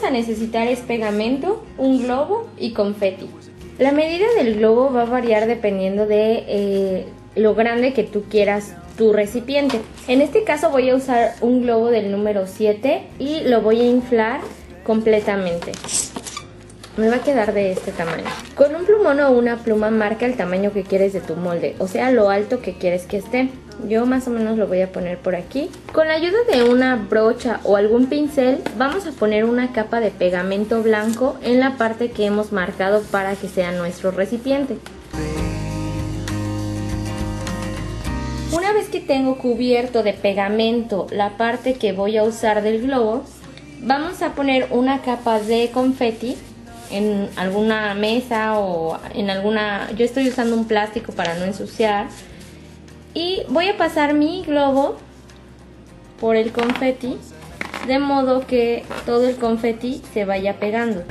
vamos a necesitar es pegamento, un globo y confeti. La medida del globo va a variar dependiendo de lo grande que tú quieras tu recipiente. En este caso voy a usar un globo del número 7 y lo voy a inflar completamente. Me va a quedar de este tamaño. Con un plumón o una pluma marca el tamaño que quieres de tu molde, o sea, lo alto que quieres que esté. Yo más o menos lo voy a poner por aquí. Con la ayuda de una brocha o algún pincel vamos a poner una capa de pegamento blanco en la parte que hemos marcado para que sea nuestro recipiente. Una vez que tengo cubierto de pegamento la parte que voy a usar del globo, vamos a poner una capa de confeti en alguna mesa o en alguna... Yo estoy usando un plástico para no ensuciar. Y voy a pasar mi globo por el confeti, de modo que todo el confeti se vaya pegando.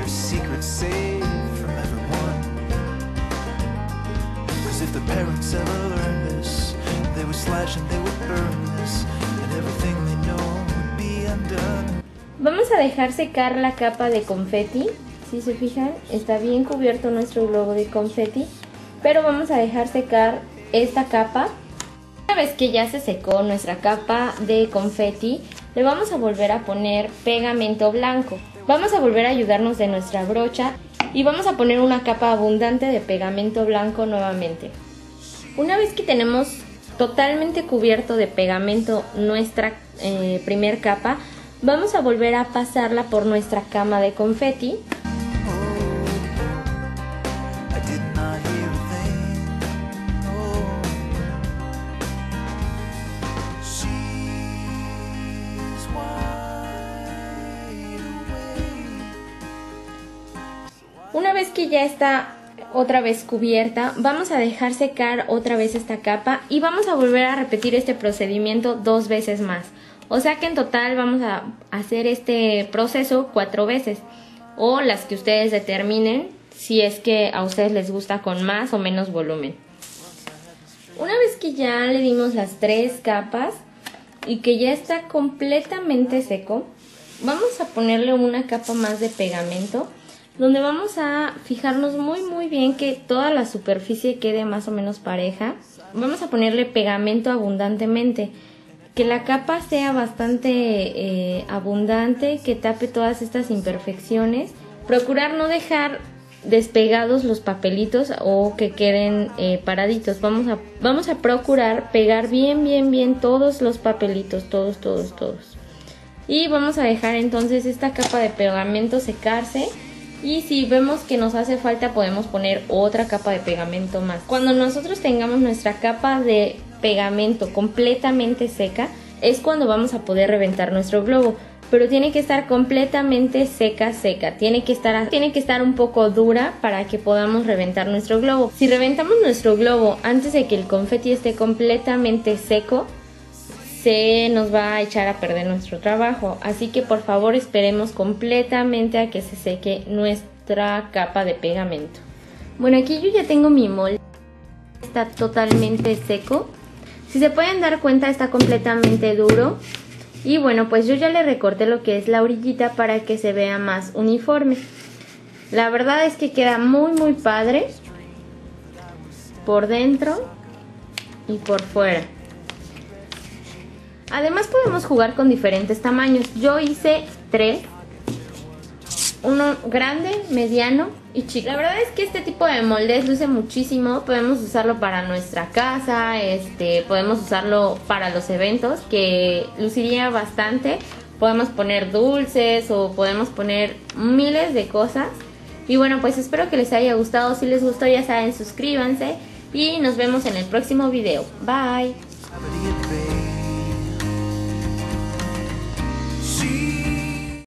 Vamos a dejar secar la capa de confeti. Si se fijan, está bien cubierto nuestro globo de confeti, pero vamos a dejar secar esta capa. Una vez que ya se secó nuestra capa de confeti, le vamos a volver a poner pegamento blanco. Vamos a volver a ayudarnos de nuestra brocha y vamos a poner una capa abundante de pegamento blanco nuevamente. Una vez que tenemos totalmente cubierto de pegamento nuestra primer capa, vamos a volver a pasarla por nuestra cama de confeti. Una vez que ya está otra vez cubierta, vamos a dejar secar otra vez esta capa y vamos a volver a repetir este procedimiento 2 veces más. O sea que en total vamos a hacer este proceso 4 veces, o las que ustedes determinen, si es que a ustedes les gusta con más o menos volumen. Una vez que ya le dimos las 3 capas y que ya está completamente seco, vamos a ponerle una capa más de pegamento, donde vamos a fijarnos muy bien que toda la superficie quede más o menos pareja. Vamos a ponerle pegamento abundantemente, que la capa sea bastante abundante, que tape todas estas imperfecciones. Procurar no dejar despegados los papelitos o que queden paraditos. Vamos a procurar pegar bien todos los papelitos, todos. Y vamos a dejar entonces esta capa de pegamento secarse. Y si vemos que nos hace falta, podemos poner otra capa de pegamento más. Cuando nosotros tengamos nuestra capa de pegamento completamente seca, es cuando vamos a poder reventar nuestro globo. Pero tiene que estar completamente seca. Tiene que estar un poco dura para que podamos reventar nuestro globo. Si reventamos nuestro globo antes de que el confeti esté completamente seco, se nos va a echar a perder nuestro trabajo. Así que por favor esperemos completamente a que se seque nuestra capa de pegamento. Bueno, aquí yo ya tengo mi molde. Está totalmente seco. Si se pueden dar cuenta, está completamente duro. Y bueno, pues yo ya le recorté lo que es la orillita para que se vea más uniforme. La verdad es que queda muy padre por dentro y por fuera. Además podemos jugar con diferentes tamaños. Yo hice 3. Uno grande, mediano y chico. La verdad es que este tipo de moldes luce muchísimo. Podemos usarlo para nuestra casa, podemos usarlo para los eventos, que luciría bastante. Podemos poner dulces o podemos poner miles de cosas. Y bueno, pues espero que les haya gustado. Si les gustó, ya saben, suscríbanse y nos vemos en el próximo video. Bye.